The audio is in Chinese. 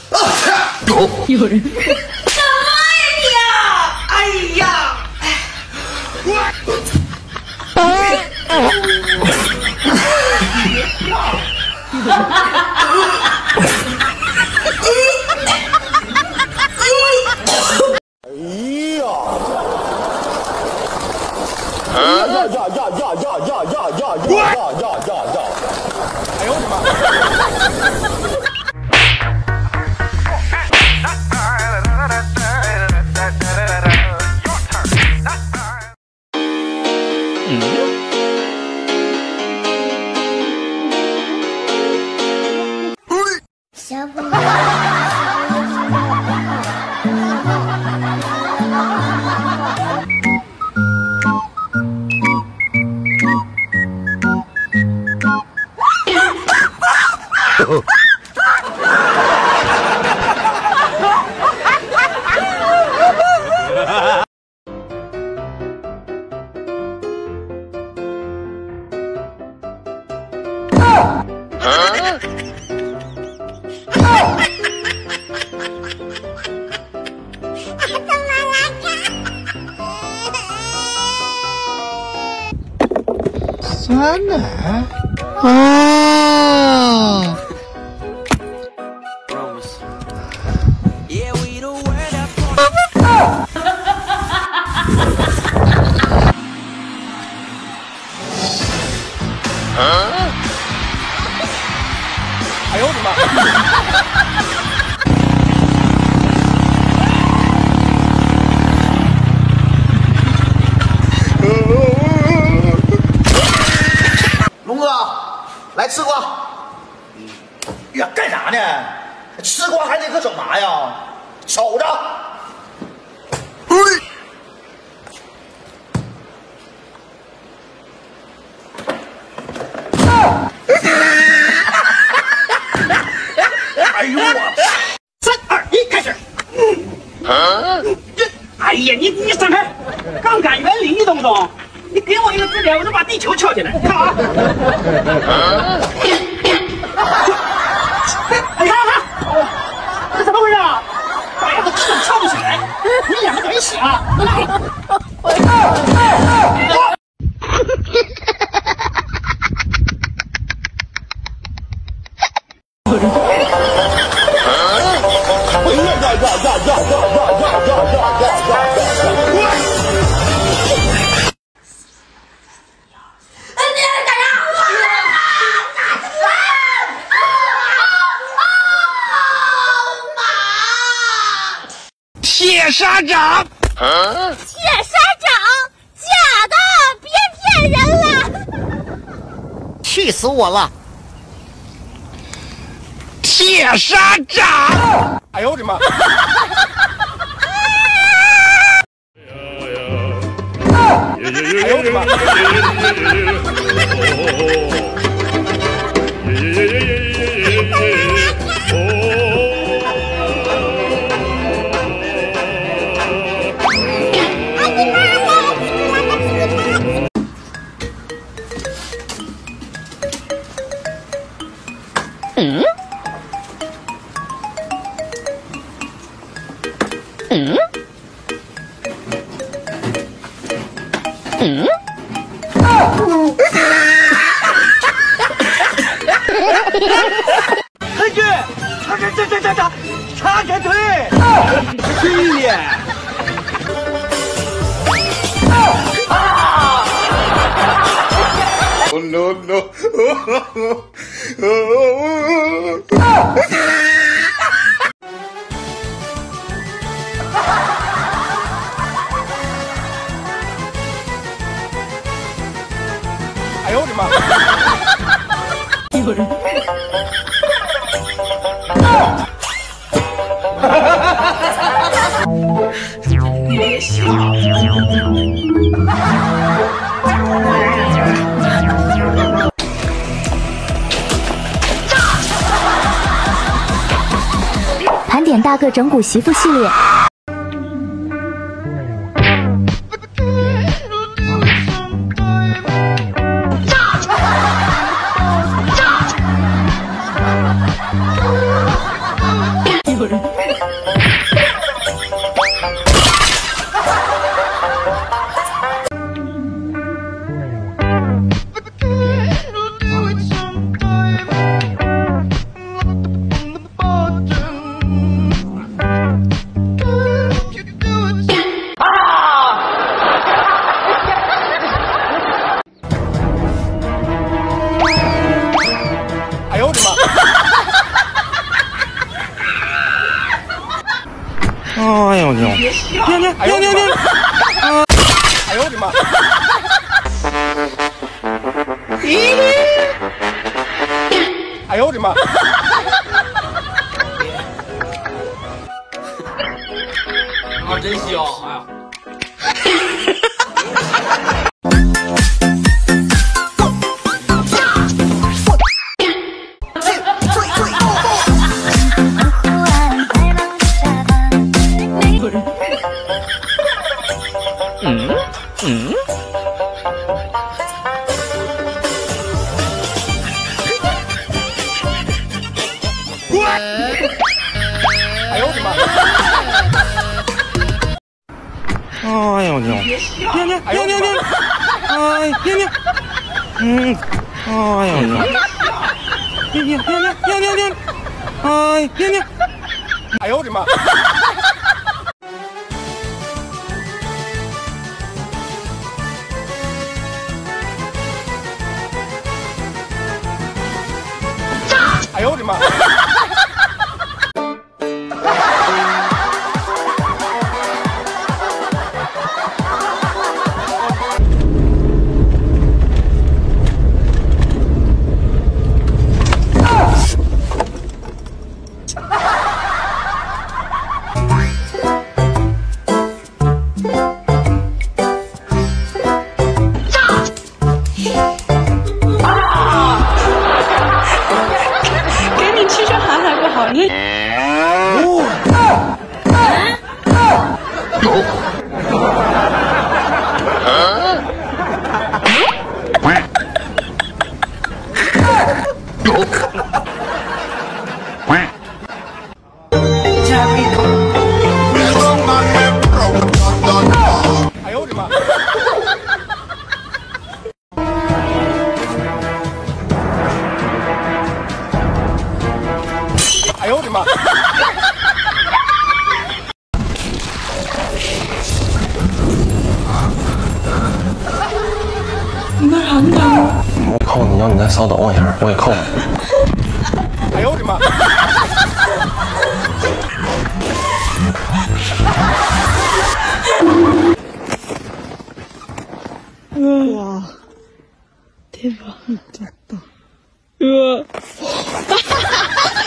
有人。 什么呀你？哎呀！ 哎呦我的妈！ 小朋友。 酸奶啊！哎呦我的妈！ 龙哥，来吃瓜。呀，干啥呢？吃瓜还得可整嘛呀？瞅着。哎呦我！3、2、1，开始。哎呀，你闪开！杠杆原理你懂不懂？你给我一个支点，我就把地球撬起来。看啊！你看看，这怎么回事啊？哎呀，这根本撬不起来！你两个等一起啊！ 铁砂掌！ 铁砂掌，假的，别骗人了！ 气死我了！ 铁砂掌！哎呦我的妈！哎呦我的妈！ 黑军，插开腿！对呀！Oh no no！ 哎呦我的妈！ 有人。 别笑。 盘点大个整蛊媳妇系列。 有人。 哎呦我娘！娘！哎呦我的妈！哎呦我的妈！ 啊，真香！哎呀。 哎呦我的妈！哎呦我娘！娘！哎呦娘！哎娘！哎呦娘！娘！哎娘！哎呦我的妈！哎呦我的妈！ 给你吃声喊还不好，你。 哎呦我的妈！哎呦我的妈！ 你干啥呢？ 我扣你，要你再稍等我一下，我给扣。 哎呦我的妈！ 哇，대박 미쳤다. 우와.